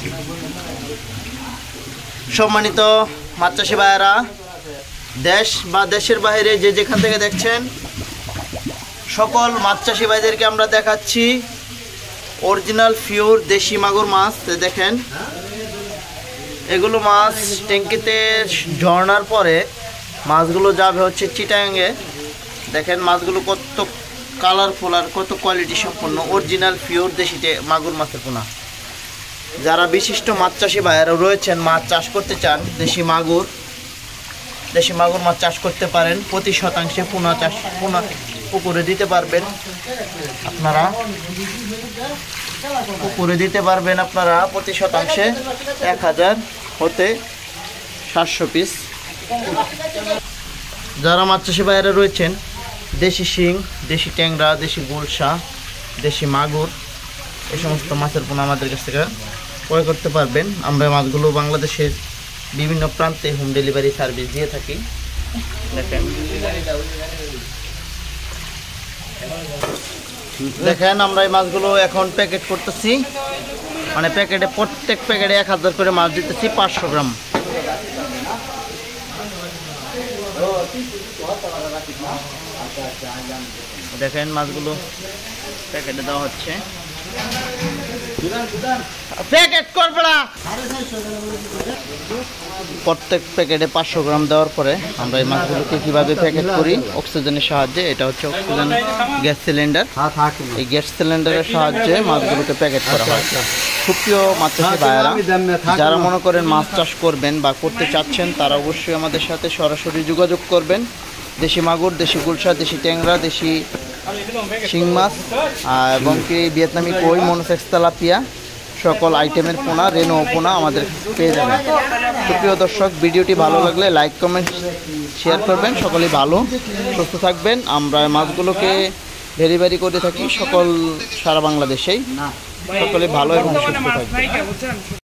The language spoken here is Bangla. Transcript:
সম্মানিত মাছ চাষি ভাইয়েরা, দেশ বা দেশের বাইরে যে যেখান থেকে দেখছেন সকল মাছ চাষি ভাইদেরকে আমরা দেখাচ্ছি অরিজিনাল পিওর দেশি মাগুর মাছ। দেখেন এগুলো মাছ ট্যাঙ্কিতে ঝরনার পরে মাছগুলো যাবে হচ্ছে চিটাগাঙে। দেখেন মাছগুলো কত কালারফুল আর কত কোয়ালিটি সম্পন্ন অরিজিনাল পিওর দেশি মাগুর মাছের পোনা। যারা বিশিষ্ট মাছ চাষি ভাইয়েরা রয়েছেন, মাছ চাষ করতে চান, দেশি মাগুর মাছ চাষ করতে পারেন। প্রতি শতাংশে পোনা পুকুরে দিতে পারবেন আপনারা। প্রতি শতাংশে 1000 হতে 700 পিস। যারা মাছ চাষি ভাইয়েরা রয়েছেন, দেশি শিং, দেশি ট্যাংরা, দেশি গুলশা, দেশি মাগুর এই সমস্ত মাছের পোনা আমাদের কাছ থেকে ক্রয় করতে পারবেন। আমরা মাছগুলো বাংলাদেশের বিভিন্ন প্রান্তে হোম ডেলিভারি সার্ভিস দিয়ে থাকি। দেখেন আমরা এই মাছগুলো এখন প্যাকেট করতেছি, মানে প্যাকেটে প্রত্যেক প্যাকেটে 1000 করে মাছ দিতেছি 500 গ্রাম। দেখেন মাছগুলো প্যাকেটে দেওয়া হচ্ছে। প্যাকেট করবে না, প্রত্যেক প্যাকেটে 500 গ্রাম দেওয়ার পরে আমরা এই মাছগুলোকে কিভাবে প্যাকেট করি অক্সিজেনের সাহায্যে। এটা হচ্ছে অক্সিজেন গ্যাস সিলিন্ডার। এই গ্যাস সিলিন্ডারের সাহায্যে মাছগুলোকে প্যাকেট করা হয়। সুপ্রিয় মাছ চাষি ভাইয়েরা, যারা মনে করেন মাছ চাষ করবেন বা করতে চাচ্ছেন তারা অবশ্যই আমাদের সাথে সরাসরি যোগাযোগ করবেন। দেশি মাগুর, দেশি গুলশা, দেশি ট্যাংরা, দেশি শিং মাছ এবং কি ভিয়েতনামি কই, মনোসেক্স তেলাপিয়া সকল আইটেমের পোনা, রেনো পোনা আমাদের পেয়ে যাবেন। সুপ্রিয় দর্শক, ভিডিওটি ভালো লাগলে লাইক, কমেন্ট, শেয়ার করবেন। সকলেই ভালো সুস্থ থাকবেন। আমরা মাছগুলোকে ডেলিভারি করে থাকি সারা বাংলাদেশেই। সকলে ভালো এবং সুস্থ থাকবেন।